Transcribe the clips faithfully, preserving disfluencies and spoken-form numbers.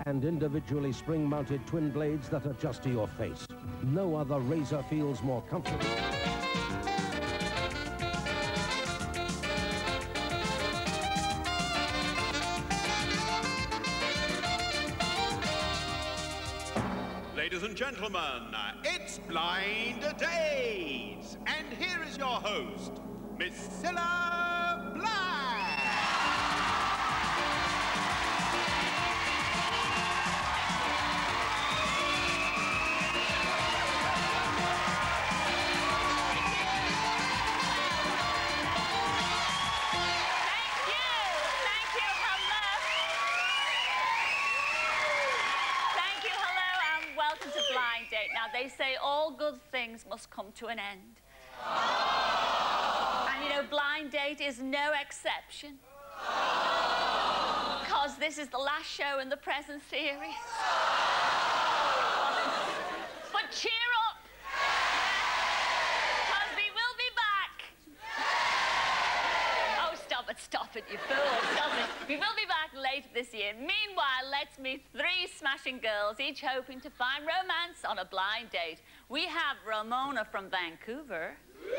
and individually spring-mounted twin blades that adjust to your face. No other razor feels more comfortable. Ladies and gentlemen, it's Blind Dates! And here is your host, Miss Cilla Black! Now, they say all good things must come to an end. And, you know, Blind Date is no exception. Because this is the last show in the present series. But cheer up! Because we will be back. Oh, stop it, stop it, you fool, stop it. We will be back later this year. Meanwhile, let's meet three smashing girls, each hoping to find romance on a blind date. We have Ramona from Vancouver,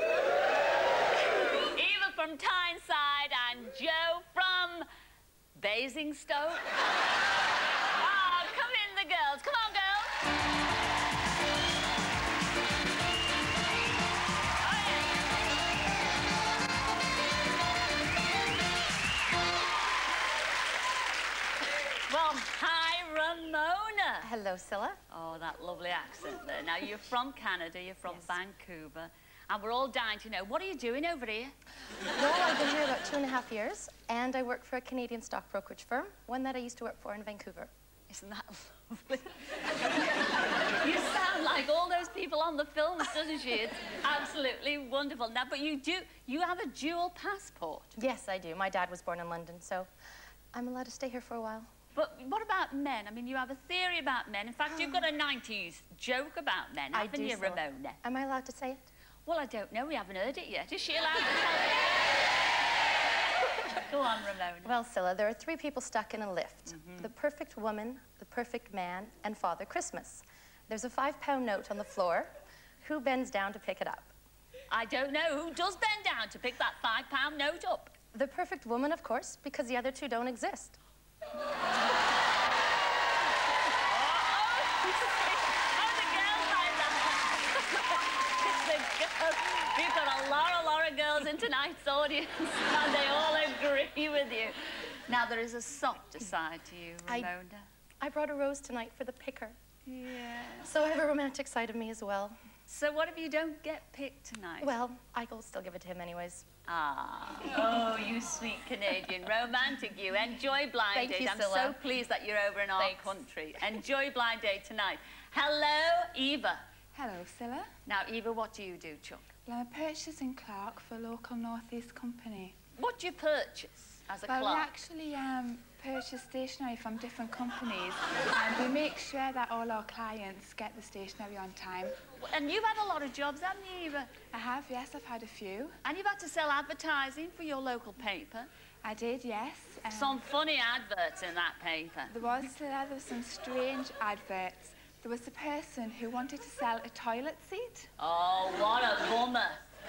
Eva from Tyneside, and Jo from Basingstoke. Oh, come in, the girls. Come on, girls. Well, hi, Ramona. Hello, Cilla. Oh, that lovely accent there. Now, you're from Canada, you're from yes. Vancouver, and we're all dying to know, what are you doing over here? Well, I've been here about two and a half years, and I work for a Canadian stock brokerage firm, one that I used to work for in Vancouver. Isn't that lovely? You sound like all those people on the films, doesn't she? It's absolutely wonderful. Now, but you do, you have a dual passport. Yes, I do. My dad was born in London, so I'm allowed to stay here for a while. But what about men? I mean, you have a theory about men. In fact, you've got a nineties joke about men, haven't I do, you, so. Ramona? Am I allowed to say it? Well, I don't know. We haven't heard it yet. Is she allowed to tell it? Go on, Ramona. Well, Cilla, there are three people stuck in a lift. Mm-hmm. The perfect woman, the perfect man, and Father Christmas. There's a five-pound note on the floor. Who bends down to pick it up? I don't know. Who does bend down to pick that five-pound note up? The perfect woman, of course, because the other two don't exist. Oh, the girls like that. The girls. We've got a lot, a lot of girls in tonight's audience, and they all agree with you. Now, there is a softer side to you, Ramona. I, I brought a rose tonight for the picker. Yeah. So I have a romantic side of me as well. So what if you don't get picked tonight? Well, I will still give it to him anyways. Ah. Oh, you sweet Canadian. Romantic, you. Enjoy Blind Thank Date. you, I'm Cilla. so pleased that you're over in our Thanks. country. Enjoy Blind Date tonight. Hello, Eva. Hello, Cilla. Now, Eva, what do you do, Chuck? Well, I'm a purchasing clerk for a local North East company. What do you purchase as a well, clerk? we actually um, purchase stationery from different companies, and we make sure that all our clients get the stationery on time. And you've had a lot of jobs, haven't you, Eva? I have, yes, I've had a few. And you've had to sell advertising for your local paper? I did, yes. Um, some funny adverts in that paper. There was, there were some strange adverts. There was a person who wanted to sell a toilet seat. Oh, what a bummer.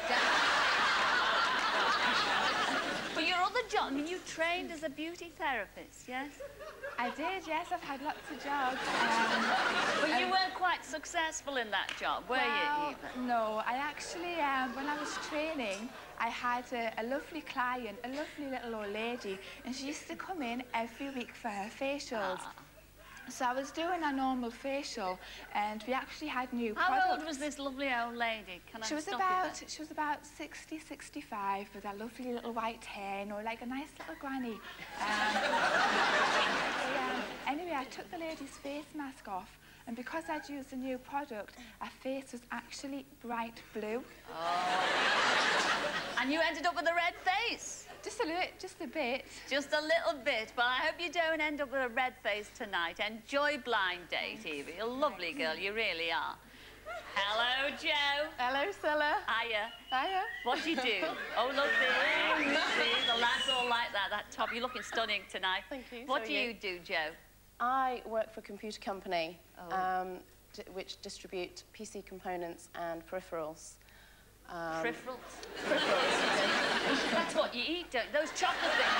But your other job, I mean, you trained as a beauty therapist, yes? I did, yes, I've had lots of jobs. Um, but you um, weren't quite successful in that job, were well, you, Eva? No, I actually, um, when I was training, I had a, a lovely client, a lovely little old lady, and she used to come in every week for her facials. Ah. So I was doing a normal facial, and we actually had new How products. How old was this lovely old lady? Can she I was stop about you She was about sixty, sixty-five, with a lovely little white hair, you know, like a nice little granny. Um, so, um, anyway, I took the lady's face mask off, and because I'd used a new product, her face was actually bright blue. Oh. And you ended up with a red face? Just a little, just a bit. Just a little bit. Well, I hope you don't end up with a red face tonight. Enjoy Blind Date, Eva. You're a lovely girl, you really are. Hello, Jo. Hello, Cilla. Hiya. Hiya. What do you do? Oh, look there. See, the lads all like that, that top. You're looking stunning tonight. Thank you. What so do you you do, Jo? I work for a computer company Oh. um, d which distribute P C components and peripherals. Um, Peripherals? That's what you eat, don't those chocolate things.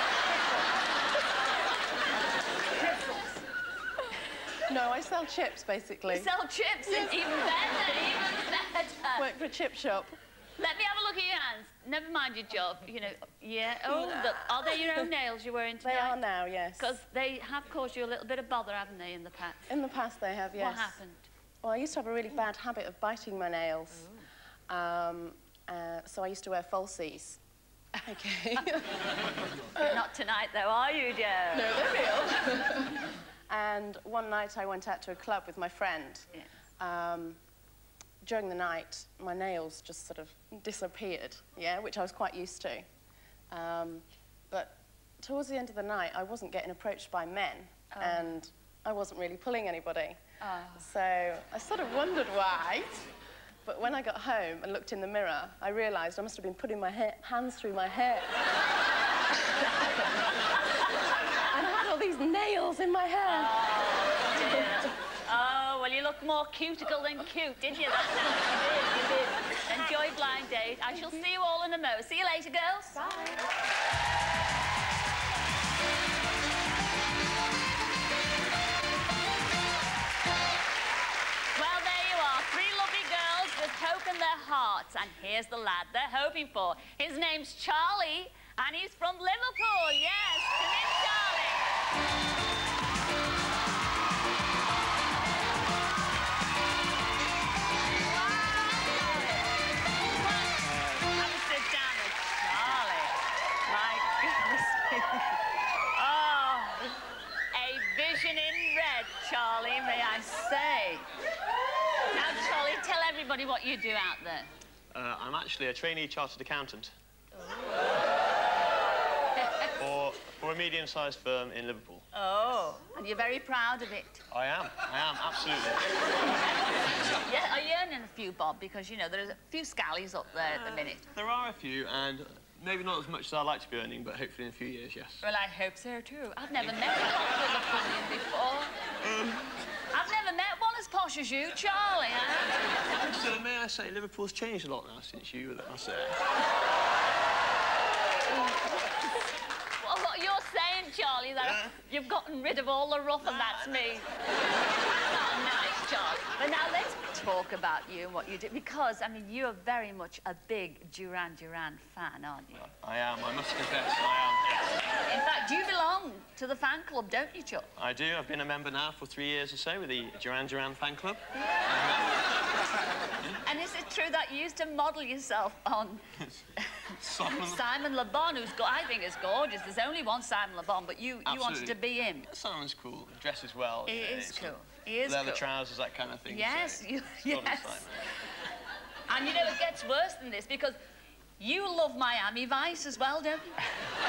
Peripherals. no, I sell chips, basically. You sell chips, even better, even better. Work for a chip shop. Let me have a look at your hands. Never mind your job, you know. Yeah, oh, the, are they your own nails you're wearing tonight? They are now, yes. Because they have caused you a little bit of bother, haven't they, in the past? In the past, they have, yes. What happened? Well, I used to have a really bad habit of biting my nails. Um, uh, so I used to wear falsies. Okay. Not tonight, though, are you, dear? No, they're real. And one night I went out to a club with my friend. Yeah. Um, during the night, my nails just sort of disappeared, yeah, which I was quite used to. Um, but towards the end of the night, I wasn't getting approached by men, Oh. and I wasn't really pulling anybody. Oh. So I sort of wondered why. But when I got home and looked in the mirror, I realised I must have been putting my ha hands through my hair. And I had all these nails in my hair. Oh, dear. Oh, well, you look more cuticle than cute, didn't you? That's how you did, you did. Enjoy blind date. I shall see you all in a mo. See you later, girls. Bye. Well, there you are. Three lovely girls with hope in their hearts. And here's the lad they're hoping for. His name's Charlie, and he's from Liverpool. Yes, come in, Charlie. Have a sit down with Charlie. My goodness me. Oh, a vision in red, Charlie, may I say. Now, Charlie, tell everybody what you do out there. Uh, I'm actually a trainee chartered accountant. for, for a medium-sized firm in Liverpool. Oh, and you're very proud of it. I am. I am, absolutely. Yeah, are you earning a few, Bob? Because, you know, there's a few scallies up there at the minute. There are a few, and maybe not as much as I'd like to be earning, but hopefully in a few years, yes. Well, I hope so, too. I've never met one with a Liverpoolian before. I've never met one as posh as you, Charlie. Huh? So may I say, Liverpool's changed a lot now since you were there, I say. Well, what you're saying, Charlie, that Yeah. you've gotten rid of all the rough, and that's me. That's not nice, Charlie. But now let's talk about you and what you do, because, I mean, you're very much a big Duran Duran fan, aren't you? I am, I must confess, I am, yes. In fact, you belong to the fan club, don't you, Chuck? I do. I've been a member now for three years or so with the Duran Duran fan club. And is it true that you used to model yourself on Simon Le- Simon Le Bon, who's, go I think, is gorgeous. There's only one Simon Le Bon, but you, you wanted Absolutely. to be him. Simon's cool, dresses well. He uh, is sort cool. of He is Leather cool. trousers, that kind of thing. Yes, so you, Golden yes. Simon. And you know, it gets worse than this, because you love Miami Vice as well, don't you?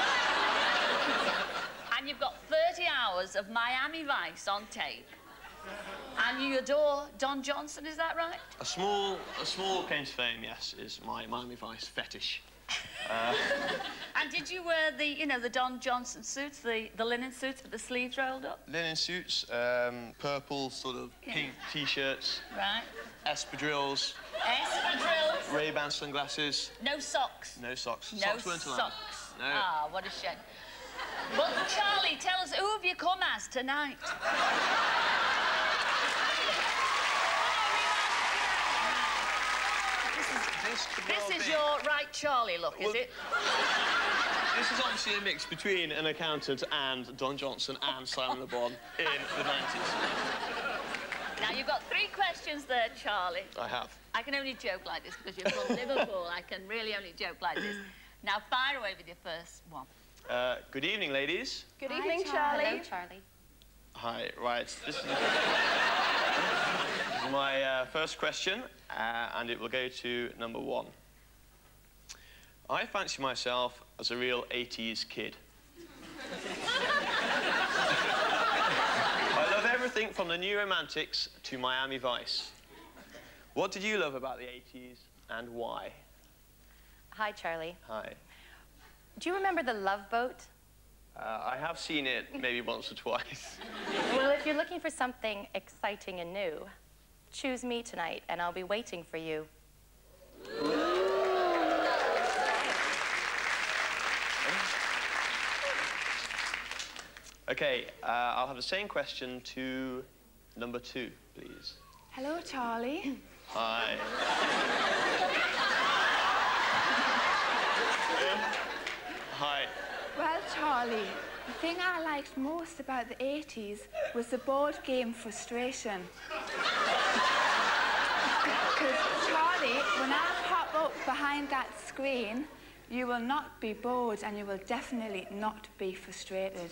And you've got thirty hours of Miami Vice on tape. And you adore Don Johnson, is that right? A small, a small claim to fame, yes, is my Miami Vice fetish. Uh, And did you wear the, you know, the Don Johnson suits, the, the linen suits with the sleeves rolled up? linen suits, um, purple sort of Yeah. pink T-shirts, Right. espadrilles, Espadrilles. Ray-Ban sunglasses, No socks. no socks. No socks weren't allowed. socks. No. Ah, what a shame. Well, Charlie, tell us, who have you come as tonight? This, could well This is be- your right Charlie look, is Well- it? This is obviously a mix between an accountant and Don Johnson and Simon Le Bon in the nineties. Now, you've got three questions there, Charlie. I have. I can only joke like this because you're from Liverpool. I can really only joke like this. Now, fire away with your first one. Uh, good evening, ladies. Good evening, Charlie. Hello, Charlie. Hi, right. This is, this is my uh, first question, uh, and it will go to number one. I fancy myself as a real eighties kid. I love everything from the New Romantics to Miami Vice. What did you love about the eighties and why? Hi, Charlie. Hi. Do you remember the Love Boat? Uh, I have seen it maybe once or twice. Well, if you're looking for something exciting and new, choose me tonight, and I'll be waiting for you. Okay, uh, I'll have the same question to number two, please. Hello, Charlie. Hi. Hi. Well, Charlie, the thing I liked most about the eighties was the board game Frustration. Because, Charlie, when I pop up behind that screen, you will not be bored and you will definitely not be frustrated.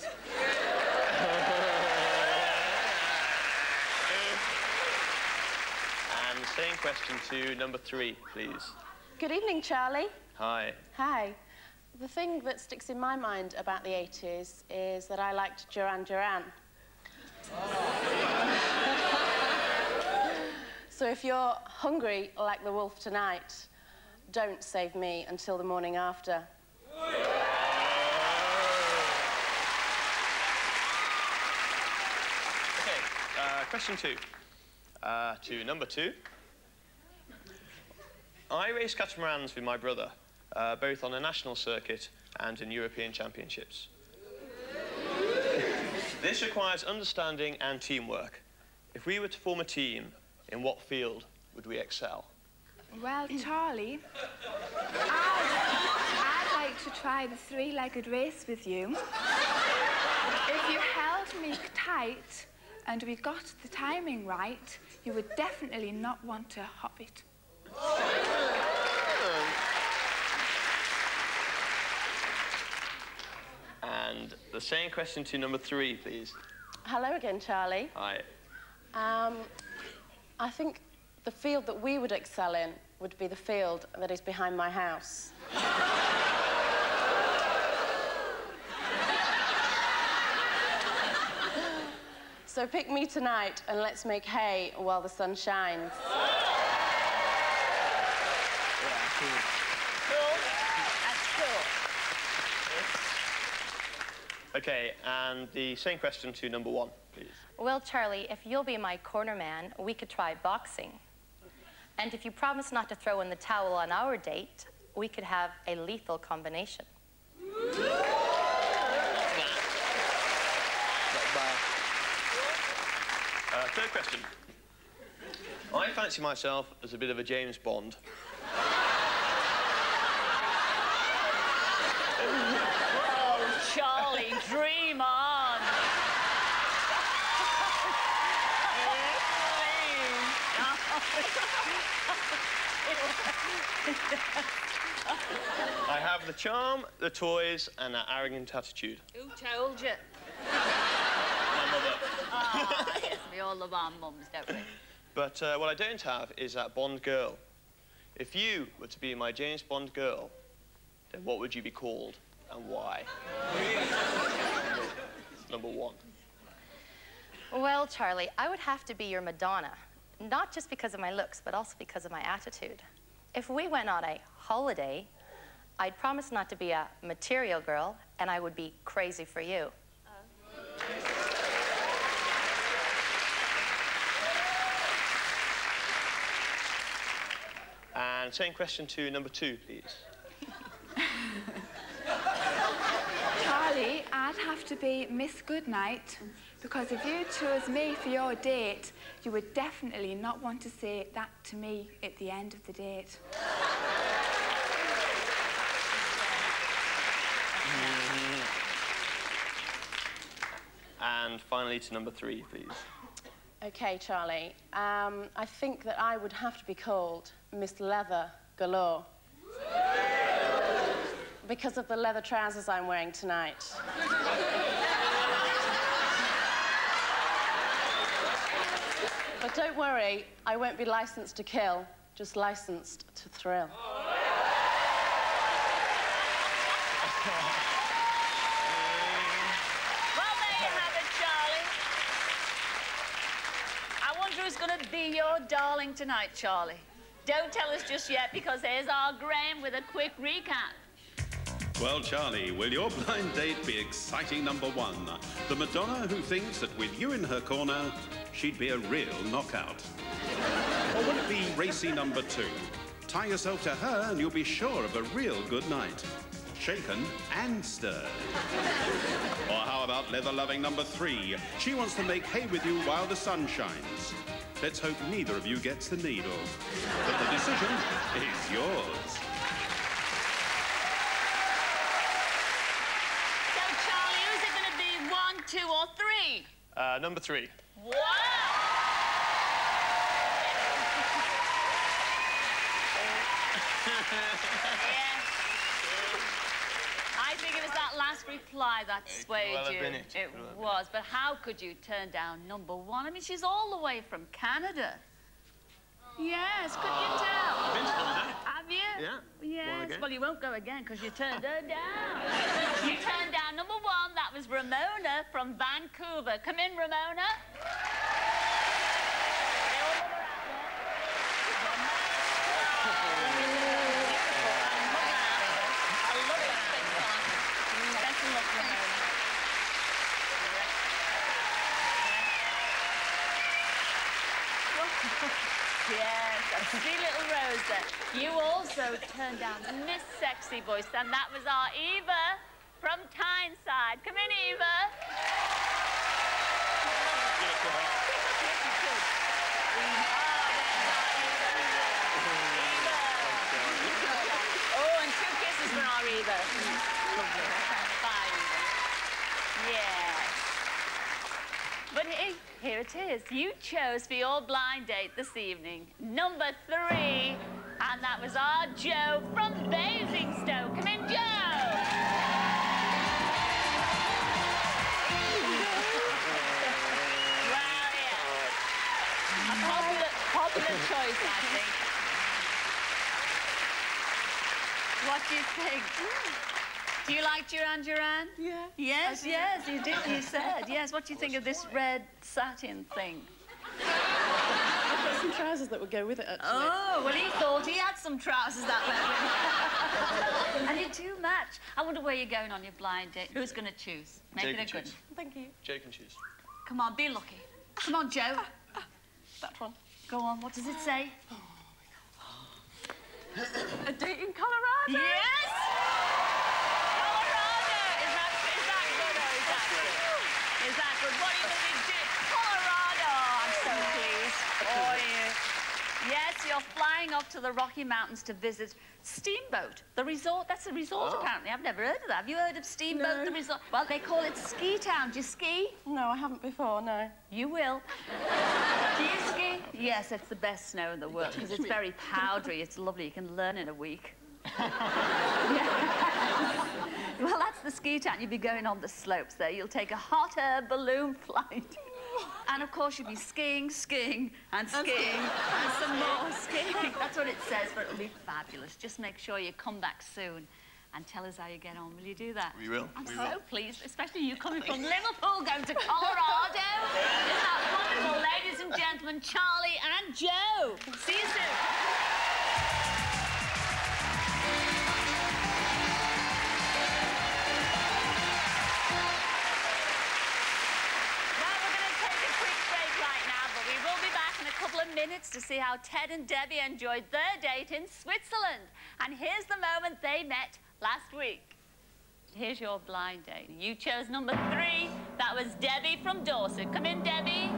And same question to number three, please. Good evening, Charlie. Hi. Hi. The thing that sticks in my mind about the eighties is that I liked Duran Duran. So if you're hungry like the wolf tonight, don't save me until the morning after. Okay, uh, question two. Uh, to number two. I race catamarans with my brother, uh, both on a national circuit and in European championships. This requires understanding and teamwork. If we were to form a team, in what field would we excel? Well, Charlie, I'd, I'd like to try the three-legged race with you. If you held me tight and we got the timing right, you would definitely not want to hop it. And the same question to number three, please. Hello again, Charlie. Hi. Um, I think the field that we would excel in would be the field that is behind my house. So pick me tonight and let's make hay while the sun shines. Okay, and the same question to number one, please. Well, Charlie, if you'll be my corner man, we could try boxing. And if you promise not to throw in the towel on our date, we could have a lethal combination. Not bad. Uh, third question. I fancy myself as a bit of a James Bond. Oh, Charlie, dream on. I have the charm, the toys, and an arrogant attitude. Who told you? My mother. Ah, yes, we all love our mums, don't we? But uh, what I don't have is that Bond girl. If you were to be my James Bond girl, then what would you be called and why? Number one. Well, Charlie, I would have to be your Madonna, not just because of my looks, but also because of my attitude. If we went on a holiday, I'd promise not to be a material girl, and I would be crazy for you. And same question to number two, please. Charlie, I'd have to be Miss Goodnight, because if you chose me for your date, you would definitely not want to say that to me at the end of the date. And finally to number three, please. Okay, Charlie. Um, I think that I would have to be called Miss Leather Galore. Because of the leather trousers I'm wearing tonight. But don't worry, I won't be licensed to kill, just licensed to thrill. Well, there you have it, Charlie. I wonder who's going to be your darling tonight, Charlie. Don't tell us just yet, because there's our Graham with a quick recap. Well, Charlie, will your blind date be exciting number one? The Madonna who thinks that with you in her corner, she'd be a real knockout. Or will it be racy number two? Tie yourself to her and you'll be sure of a real good night. Shaken and stirred. Or how about leather-loving number three? She wants to make hay with you while the sun shines. Let's hope neither of you gets the needle. But the decision is yours. So, Charlie, who's it going to be, one, two, or three? Uh, number three. Wow! Yeah. I think it was that last reply that swayed well have you. been it. It Could have was, but how could you turn down number one? I mean, she's all the way from Canada. Yes, could you tell? I've been to Canada. Have you? Yeah. Yes. Wanna go? Well, you won't go again because you turned her down. You turned down number one. That was Ramona from Vancouver. Come in, Ramona. Yes, a sweet little Rose there. You also turned down Miss Sexy Voice, and that was our Eva from Tyneside. Come in, Eva. Oh, and two kisses for our Eva. Bye, Eva. Yes. But hey, here it is. You chose for your blind date this evening number three, and that was our Joe from Basingstoke. Come in, Joe. Well, yeah. A popular, popular choice, I think. What do you think? Do you like Duran Duran? Yeah. Yes, yes, you did, you said. Yes, what do you think of this red satin thing? I've got some trousers that would go with it, actually. Oh, well, he thought he had some trousers that went with it. And you do match. I wonder where you're going on your blind date. Who's going to choose? Make Jake it a can good choose. Thank you. Jake can choose. Come on, be lucky. Come on, Joe. That one. Go on, what does it say? A date in Colorado? Yes! Colorado! Is that, is that good or is that good? Is that good? What are you going to do? Colorado! I'm so pleased for you. Yes, you're flying up to the Rocky Mountains to visit Steamboat, the resort. That's a resort, Oh. apparently. I've never heard of that. Have you heard of Steamboat, No. the resort? Well, they call it Ski Town. Do you ski? No, I haven't before, no. You will. Do you ski? Yes, it's the best snow in the world because it's very powdery. It's lovely. You can learn in a week. Yeah. Well, that's the ski town. You'll be going on the slopes there. You'll take a hot air balloon flight. And, of course, you'll be skiing, skiing, and skiing, and some more skiing. That's what it says, but it'll be fabulous. Just make sure you come back soon and tell us how you get on. Will you do that? We will. I'm we so will. pleased, especially you coming from Liverpool, going to Colorado. Isn't that wonderful, ladies and gentlemen, Charlie and Joe. See you soon. Well, we're going to take a quick break right now, but we will be back in a couple of minutes to see how Ted and Debbie enjoyed their date in Switzerland. And here's the moment they met last week. Here's your blind date. You chose number three. That was Debbie from Dorset. Come in, Debbie.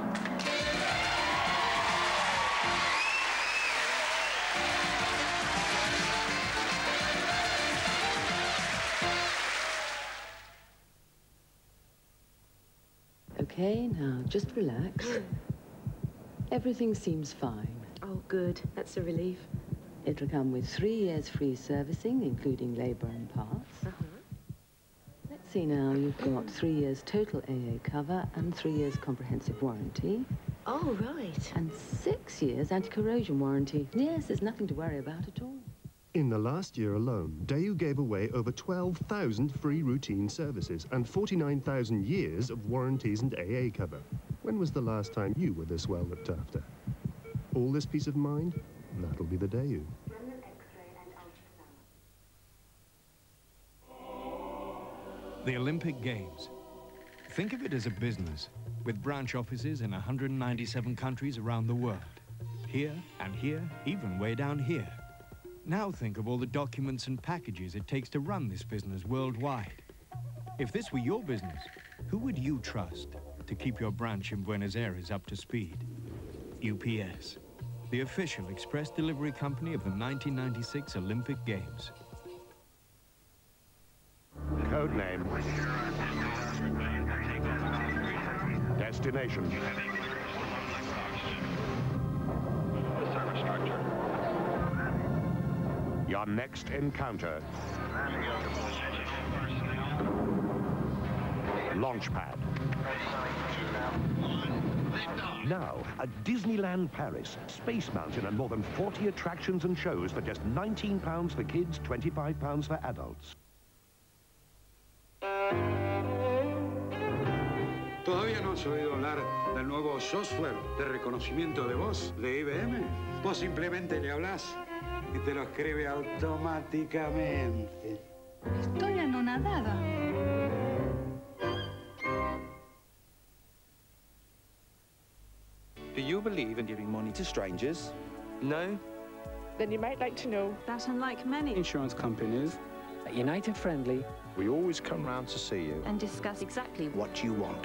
Okay, now just relax. Everything seems fine. Oh, good. That's a relief. It'll come with three years free servicing, including labour and parts. Uh-huh. Let's see now, you've got three years total A A cover and three years comprehensive warranty. Oh, right. And six years anti-corrosion warranty. Yes, there's nothing to worry about at all. In the last year alone, Daewoo gave away over twelve thousand free routine services and forty-nine thousand years of warranties and A A cover. When was the last time you were this well looked after? All this peace of mind? That'll be the Daewoo. The Olympic Games. Think of it as a business, with branch offices in one hundred ninety-seven countries around the world. Here and here, even way down here. Now think of all the documents and packages it takes to run this business worldwide. If this were your business, who would you trust to keep your branch in Buenos Aires up to speed? U P S, the official express delivery company of the nineteen ninety-six Olympic Games. Code name. Destination. Your next encounter. Launchpad. Now, at Disneyland Paris, Space Mountain and more than forty attractions and shows for just nineteen pounds for kids, twenty-five pounds for adults. ¿Todavía no has oído hablar del nuevo software de reconocimiento de voz de I B M? Vos simplemente le hablas y te lo escribe automáticamente. Estoy anonadada. Do you believe in giving money to strangers? No? Then you might like to know that unlike many insurance companies, at United Friendly, we always come round to see you and discuss exactly what you want.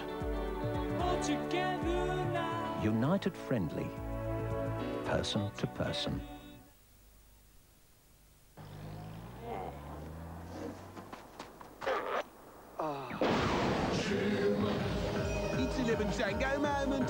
United Friendly, person to person. It's eleven Tango moment.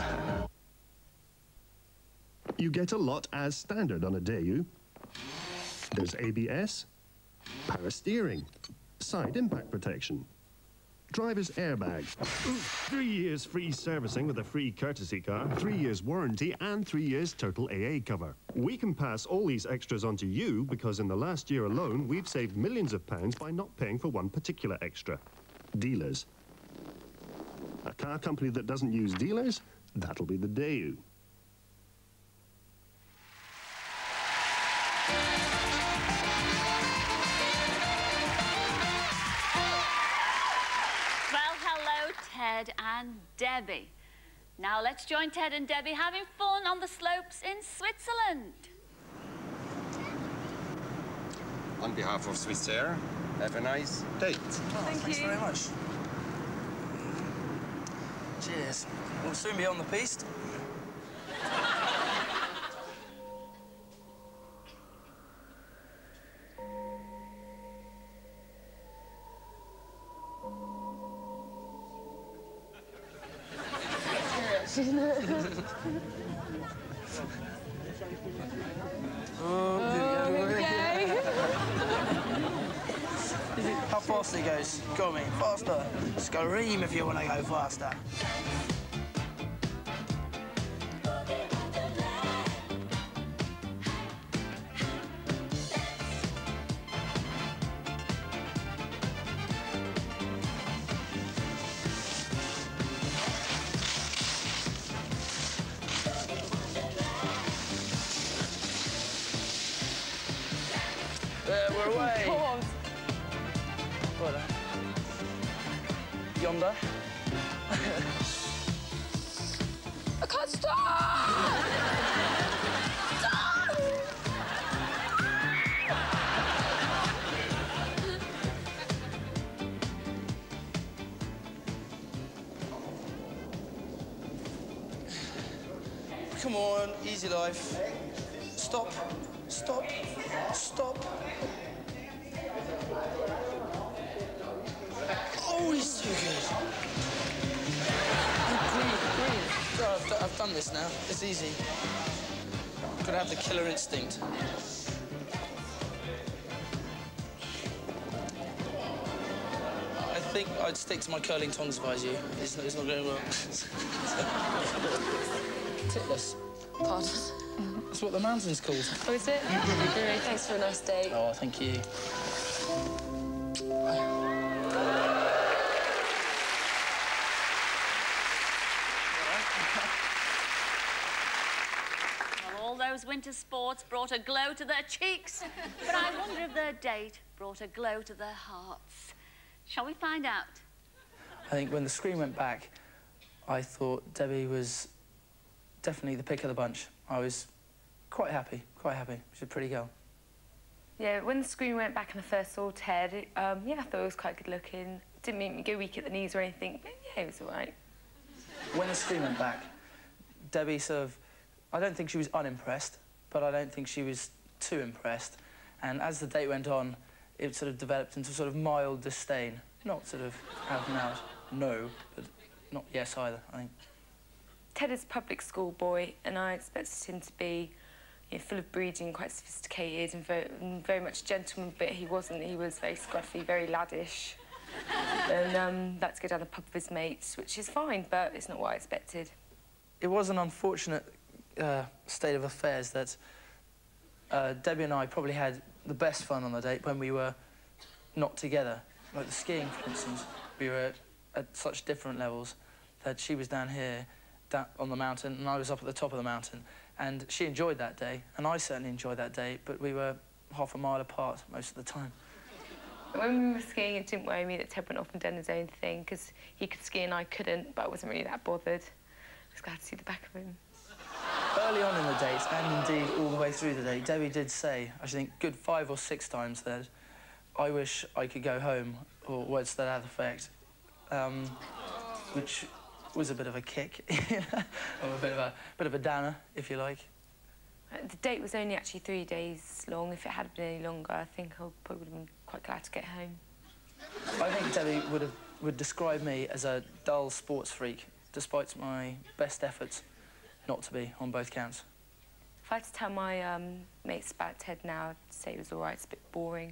You get a lot as standard on a Daewoo. There's A B S, power steering, side impact protection, driver's airbag, three years free servicing with a free courtesy car, three years warranty, and three years total A A cover. We can pass all these extras on to you because in the last year alone, we've saved millions of pounds by not paying for one particular extra. Dealers. A car company that doesn't use dealers, that'll be the Daewoo. Ted and Debbie. Now let's join Ted and Debbie having fun on the slopes in Switzerland. On behalf of Swissair, have a nice date. Oh, Thank thanks you. very much. Cheers. We'll soon be on the piste. Oh, okay. How fast it goes? Go on, mate, faster. Scream if you want to go faster. There, we're away. Well, yonder. I can't stop! Stop! Come on, easy life. Stop, stop, stop. Oh, he's so good. Oh, green, green. Oh, I've, I've done this now. It's easy. Gotta have the killer instinct. I think I'd stick to my curling tongs if I was you. It's not, it's not going well. Titless. Pardon? That's what the mountain's called. Oh, is it? Great, thanks for a nice day. Oh, thank you. Well, all those winter sports brought a glow to their cheeks, but I wonder if their date brought a glow to their hearts. Shall we find out? think when the screen went back, I thought Debbie was definitely the pick of the bunch. I was quite happy, quite happy. She's a pretty girl. Yeah, when the screen went back and I first saw Ted, it, um, yeah, I thought he was quite good looking. Didn't make me go weak at the knees or anything, but yeah, he was all right. When the screen went back, Debbie sort of, I don't think she was unimpressed, but I don't think she was too impressed. And as the date went on, it sort of developed into sort of mild disdain. Not sort of out and out no, but not yes either, I think. Ted is a public school boy, and I expected him to be, you know, full of breeding, quite sophisticated and very, and very much a gentleman, but he wasn't. He was very scruffy, very laddish. And um, that's to go down the pub with his mates, which is fine, but it's not what I expected. It was an unfortunate uh, state of affairs that uh, Debbie and I probably had the best fun on the date when we were not together. Like the skiing, for instance, we were at, at such different levels that she was down here down on the mountain and I was up at the top of the mountain. And she enjoyed that day, and I certainly enjoyed that day, but we were half a mile apart most of the time. When we were skiing, it didn't worry me that Ted went off and done his own thing, because he could ski and I couldn't, but I wasn't really that bothered. I was glad to see the back of him. Early on in the date, and indeed all the way through the date, Debbie did say, I think good five or six times, that I wish I could go home, or words to that effect, um, which was a bit of a kick, or a bit of a, bit of a downer, if you like. Uh, the date was only actually three days long. If it had been any longer, I think I probably would have been quite glad to get home. I think Debbie would, have, would describe me as a dull sports freak, despite my best efforts not to be, on both counts. If I had to tell my um, mates about Ted now, I'd say it was all right, it's a bit boring.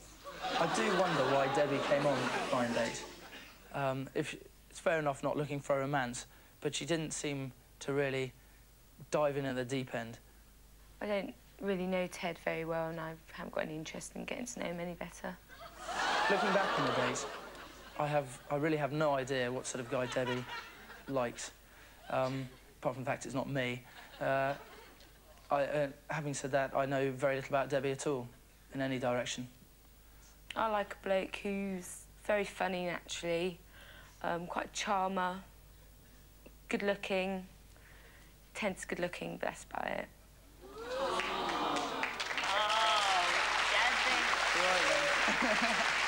I do wonder why Debbie came on Blind Date. Um, if, it's fair enough not looking for a romance, but she didn't seem to really dive in at the deep end. I don't really know Ted very well, and I haven't got any interest in getting to know him any better. Looking back on the days, I have, I really have no idea what sort of guy Debbie likes. Um, apart from the fact it's not me. Uh, I, uh, having said that, I know very little about Debbie at all, in any direction. I like a bloke who's very funny, naturally, um, quite a charmer, good-looking. Ted's good-looking, but that's about it. Oh, Debbie.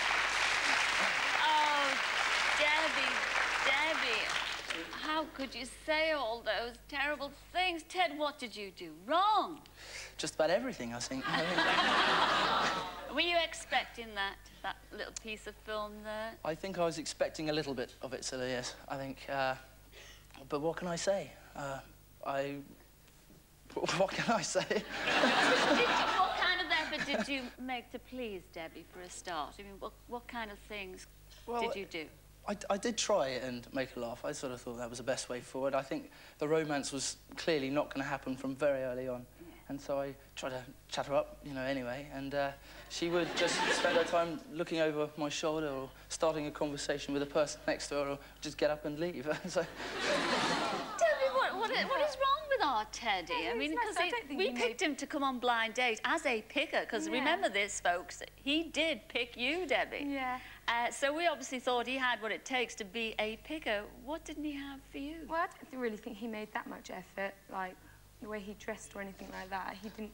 Oh, Debbie, Debbie. How could you say all those terrible things? Ted, what did you do wrong? Just about everything, I think. Were you expecting that, that little piece of film there? I think I was expecting a little bit of it, so yes. I think, uh, but what can I say? Uh, I... What can I say? did you, what kind of effort did you make to please Debbie for a start? I mean, what, what kind of things well, did you do? I, I did try and make her laugh. I sort of thought that was the best way forward. I think the romance was clearly not going to happen from very early on. Yeah. And so I tried to chat her up, you know, anyway. And uh, she would just spend her time looking over my shoulder or starting a conversation with a person next to her or just get up and leave. so... Debbie, what, what, what is wrong with our Teddy? Yeah, I mean, nice. because I we made... picked him to come on Blind Date as a picker, because yeah. remember this, folks, he did pick you, Debbie. Yeah. Uh, so we obviously thought he had what it takes to be a picker. What didn't he have for you? Well, I don't really think he made that much effort, like the way he dressed or anything like that. He didn't...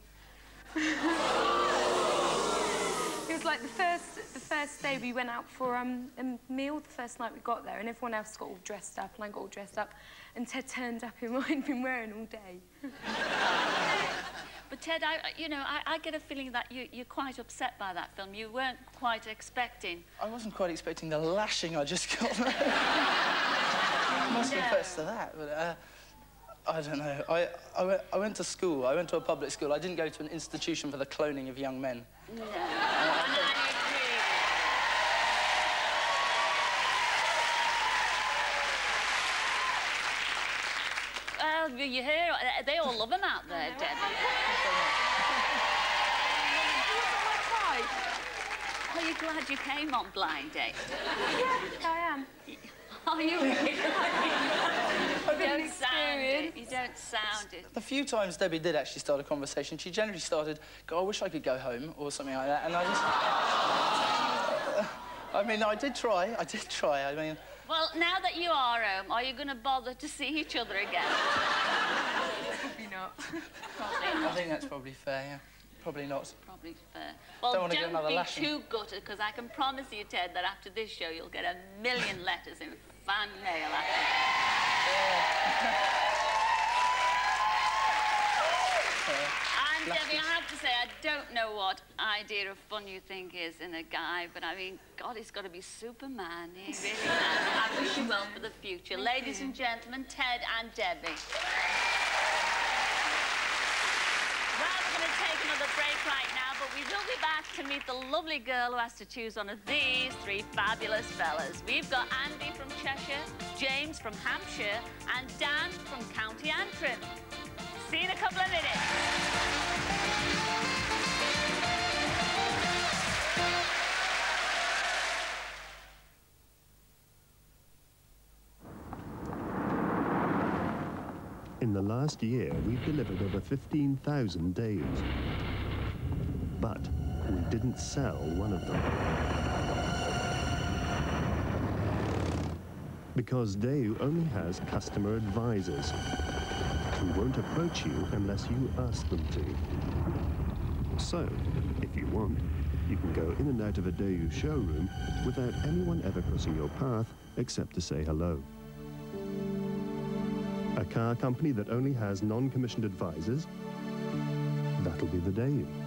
It was like the first, the first day we went out for um, a meal, the first night we got there, and everyone else got all dressed up, and I got all dressed up, and Ted turned up in what he'd been wearing all day. But Ted, I, you know, I, I get a feeling that you, you're quite upset by that film. You weren't quite expecting... I wasn't quite expecting the lashing I just got. I must no. confess to that, but... Uh, I don't know. I, I, went, I went to school. I went to a public school. I didn't go to an institution for the cloning of young men. No. Uh, Well, you hear, they all love him out there, Debbie. Are you glad you came on Blind Date? Yeah, I am. Are you really? You don't experience. sound it. You don't sound it. The few times Debbie did actually start a conversation, she generally started, "God, I wish I could go home," or something like that, and I just... I mean, I did try. I did try. I mean, Well, now that you are home, are you going to bother to see each other again? Probably not. Probably I not. think that's probably fair, yeah. Probably not. Probably fair. Well, Don't don't, wanna get another be lashing. too gutted, because I can promise you, Ted, that after this show, you'll get a million letters in fan mail. And Debbie, I have to say, I don't know what idea of fun you think is in a guy, but I mean, God, he's got to be Superman. He really has. I wish you well for the future. Thank Ladies you. and gentlemen, Ted and Debbie. Well, we're going to take another break right now, but we will be back to meet the lovely girl who has to choose one of these three fabulous fellas. We've got Andy from Cheshire, James from Hampshire, and Dan from County Antrim. See you in a couple of minutes. In the last year, we've delivered over fifteen thousand days. But we didn't sell one of them. Because Daewoo only has customer advisors who won't approach you unless you ask them to. So, if you want, you can go in and out of a Daewoo showroom without anyone ever crossing your path except to say hello. A car company that only has non-commissioned advisors? That'll be the Daewoo.